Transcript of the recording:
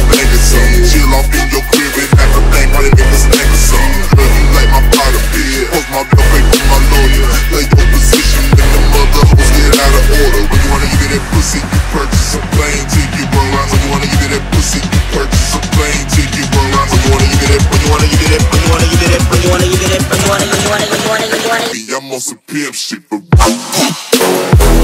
bag or something. Chill off in your crib and have a thing, probably make a snack or something. Girl, you like my product, yeah. Post my bill, pay for my lawyer. Play your position and the mother hoes get out of order. When you wanna give me that pussy, you purchase a plane ticket, bro. When you wanna give me that pussy, you purchase a plane ticket, bro. When you wanna give me that, when you wanna give me that, when you wanna give me that, when you wanna give me that, when you wanna, when you wanna, when you wanna, when you wanna. I'm on some pimp shit, but